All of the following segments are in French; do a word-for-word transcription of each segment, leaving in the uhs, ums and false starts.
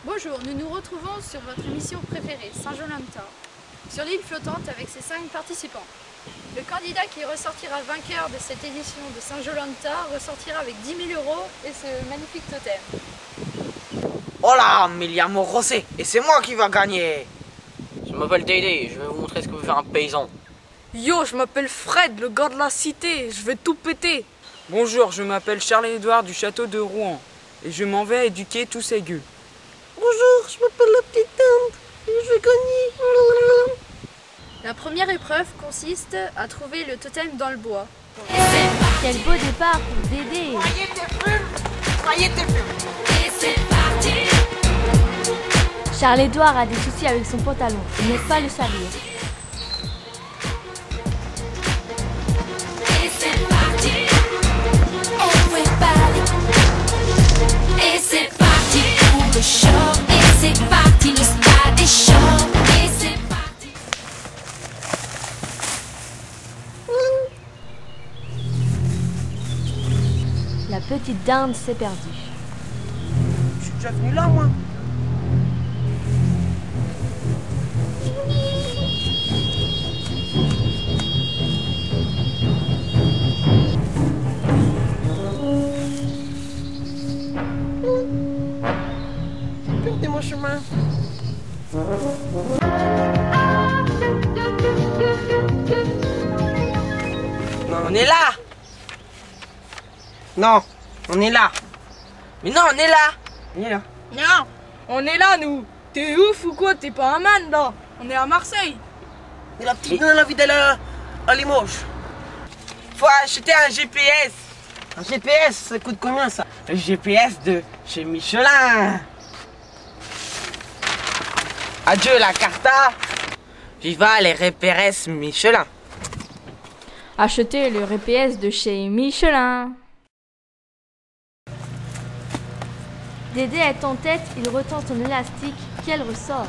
Bonjour, nous nous retrouvons sur votre émission préférée, Saint-Jolanta, sur l'île flottante avec ses cinq participants. Le candidat qui ressortira vainqueur de cette édition de Saint-Jolanta ressortira avec dix mille euros et ce magnifique totem. Oh là, mais il y a mon rosé et c'est moi qui va gagner. Je m'appelle Dédé, je vais vous montrer ce que veut faire un paysan. Yo, je m'appelle Fred, le gars de la cité, je vais tout péter. Bonjour, je m'appelle Charles-Édouard du château de Rouen et je m'en vais éduquer tous ces gueux. Bonjour, je m'appelle la petite tante et je vais gagner. La première épreuve consiste à trouver le totem dans le bois. Quel beau départ pour Dédé. Croyez tes plumes, croyez tes plumes. Et c'est parti. Charles-Édouard a des soucis avec son pantalon, il n'aime pas le salir. Et c'est parti. Everybody. Et c'est parti pour le show. Et c'est parti, le stade est chaud. Et c'est parti. La petite dinde s'est perdue. Je suis déjà venu là, moi. Perdez mon chemin. Non, on est là. Non, on est là. Mais non, on est là. On est là. Non, on est là nous. T'es ouf ou quoi? T'es pas un man là. On est à Marseille. Et la petite donne envie d'aller à, à Limoges. Faut acheter un G P S. Un G P S, ça coûte combien ça? Le G P S de chez Michelin. Adieu la carta. Viva les repères Michelin. Achetez le R P S de chez Michelin. Dédé est en tête, il retend son élastique, quel ressort.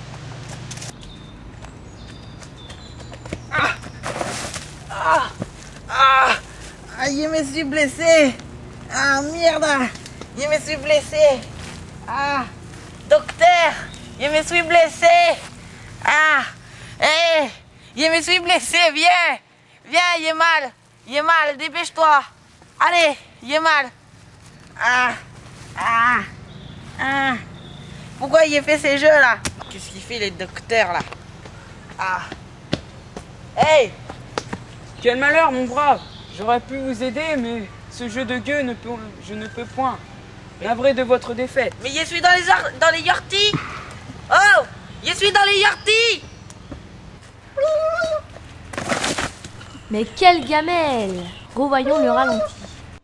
Ah, ah, je me suis blessé. Ah, merde. Je me suis blessé. Ah, docteur, je me suis blessé. Ah, hé, je me suis blessé. Viens, viens, j'ai mal. J'ai mal, dépêche-toi. Allez, j'ai mal. Ah, ah, ah. Pourquoi il fait ces jeux-là? Qu'est-ce qu'il fait, les docteurs, là? Ah. Hey! Quel malheur mon brave. J'aurais pu vous aider mais ce jeu de gueux ne peut, je ne peux point. Navré de votre défaite. Mais je suis dans les, or- dans les yorties. Oh, je suis dans les yorties. Mais quelle gamelle! Revoyons le ralenti.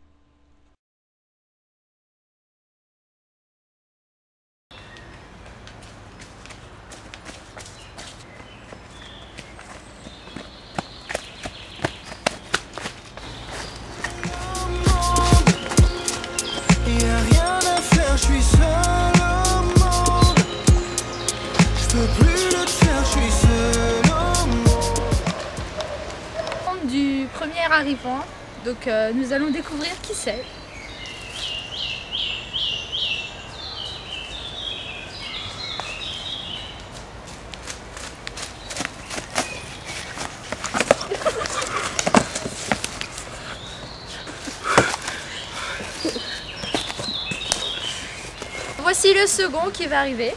Du premier arrivant, donc euh, nous allons découvrir qui c'est. Voici le second qui va arriver.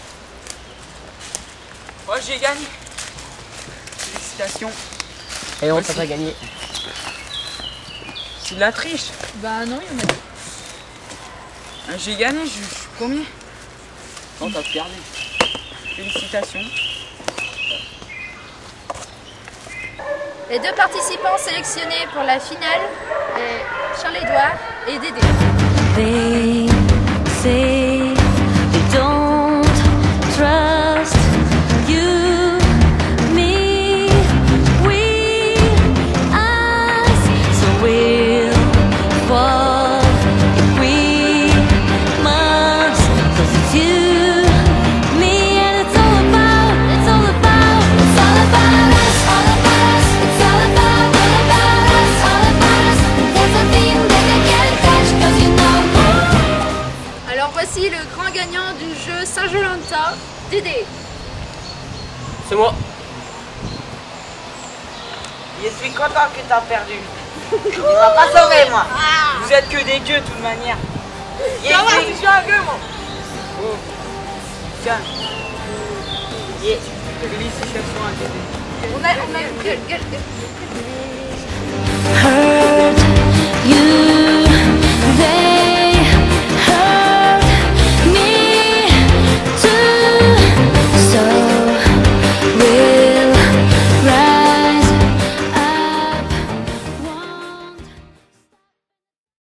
Oh, j'ai gagné. Félicitations. Et on Merci. t'a gagné. C'est de la triche. Bah non, il y en a deux. Ah, j'ai gagné, je je suis premier. Non, t'as perdu. Félicitations. Les deux participants sélectionnés pour la finale est Charles-Édouard et Dédé. They say they don't trust you, me, we, us. So we'll fall if we must. 'Cause it's you, me, and it's all about, it's all about, it's all about us, all about us. It's all about, all about us, all about us. There's nothing that they can't touch, 'cause you know. Alors voici le du jeu Saint-Jolanta, Dédé. C'est moi. Je suis content que t'as perdu. Tu m'as pas sauvé, moi. Vous êtes que des gueux de toute manière. Je suis Je suis un gueux, moi. Oh. Tiens. Yeah. Félicitations à Dédé. On a, on a, gueule, gueule, gueule.